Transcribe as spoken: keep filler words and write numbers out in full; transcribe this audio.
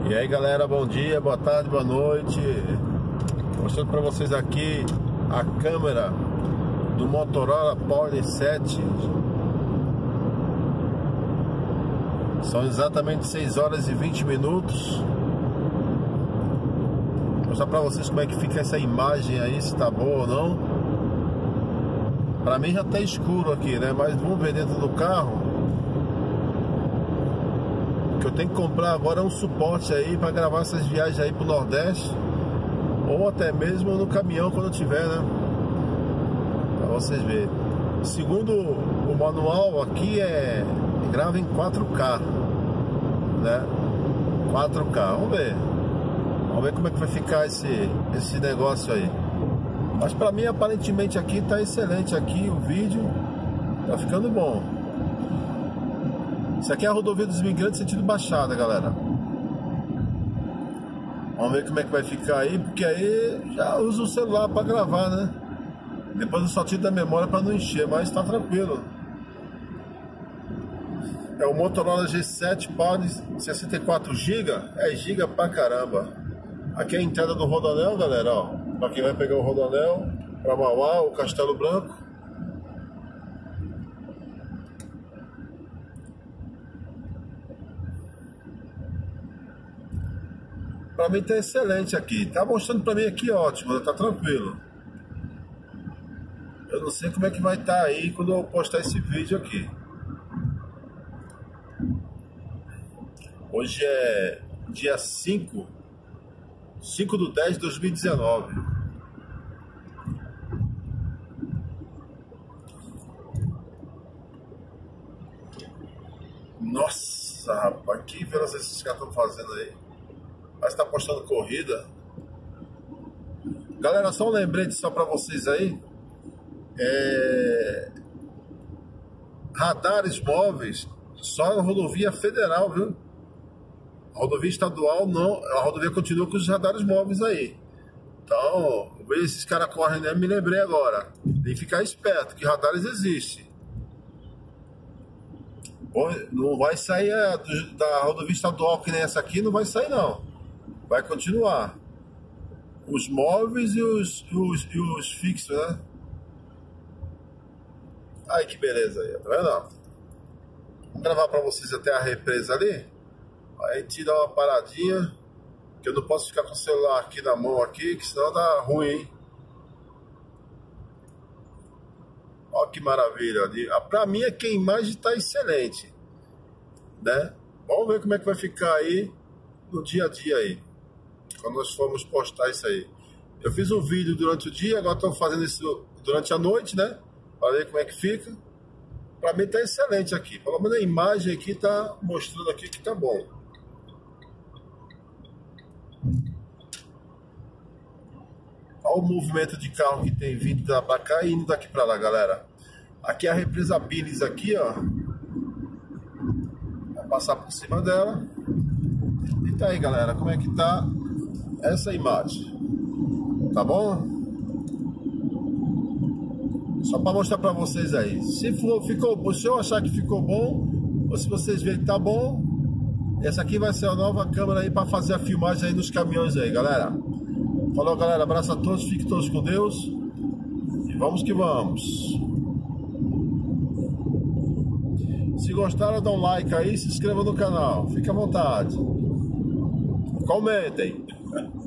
E aí galera, bom dia, boa tarde, boa noite. Mostrando para vocês aqui a câmera do Motorola Power sete. São exatamente seis horas e vinte minutos. Vou mostrar para vocês como é que fica essa imagem aí, se tá boa ou não. Para mim já tá escuro aqui, né? Mas vamos ver dentro do carro. O que eu tenho que comprar agora é um suporte aí para gravar essas viagens aí pro Nordeste, ou até mesmo no caminhão quando tiver, né? Para vocês verem. Segundo o manual aqui é grava em quatro K, né? quatro K. Vamos ver. Vamos ver como é que vai ficar esse esse negócio aí. Mas para mim aparentemente aqui tá excelente aqui o vídeo, tá ficando bom. Isso aqui é a rodovia dos Imigrantes sentido Baixada, galera. Vamos ver como é que vai ficar aí, porque aí já uso o celular para gravar, né? Depois eu só tiro da memória para não encher, mas tá tranquilo. É o Motorola G sete Power sessenta e quatro gigas, é giga pra caramba. Aqui é a entrada do Rodoanel, galera, ó. Pra quem vai pegar o Rodoanel, pra Mauá, o Castelo Branco. Pra mim tá excelente aqui. Tá mostrando pra mim aqui ótimo, tá tranquilo. Eu não sei como é que vai estar aí quando eu postar esse vídeo aqui. Hoje é dia cinco de dez de dois mil e dezenove. Nossa, rapaz, que velocidade esses caras estão fazendo aí. Mas tá postando corrida. Galera, só um lembrete só pra vocês aí. É... Radares móveis só na rodovia federal, viu? A rodovia estadual não. A rodovia continua com os radares móveis aí. Então, eu vejo esses caras correndo, né? Me lembrei agora. Tem que ficar esperto, que radares existem. Bom, não vai sair a, da rodovia estadual que nem essa aqui, não vai sair não. Vai continuar. Os móveis e os, os, e os fixos, né? Ai, que beleza aí, tá vendo? Vou gravar pra vocês até a represa ali. Aí tira uma paradinha, que eu não posso ficar com o celular aqui na mão aqui, que senão dá ruim, hein? Olha que maravilha. Pra mim é que a imagem tá excelente, né? Vamos ver como é que vai ficar aí no dia a dia aí, quando nós formos postar isso aí. Eu fiz um vídeo durante o dia, agora estou fazendo isso durante a noite, né? Para ver como é que fica. Para mim tá excelente aqui. Pelo menos a imagem aqui tá mostrando aqui que tá bom. Olha o movimento de carro que tem vindo para cá e indo daqui para lá, galera. Aqui é a represa Billings aqui, ó. Vou passar por cima dela. E tá aí, galera, como é que tá essa imagem, tá bom? Só para mostrar para vocês aí. Se for, ficou, se eu achar que ficou bom, ou se vocês verem que tá bom, essa aqui vai ser a nova câmera aí para fazer a filmagem aí nos caminhões aí, galera. Falou, galera, abraço a todos, fiquem todos com Deus e vamos que vamos. Se gostaram, dá um like aí, se inscreva no canal, fique à vontade. Comentem.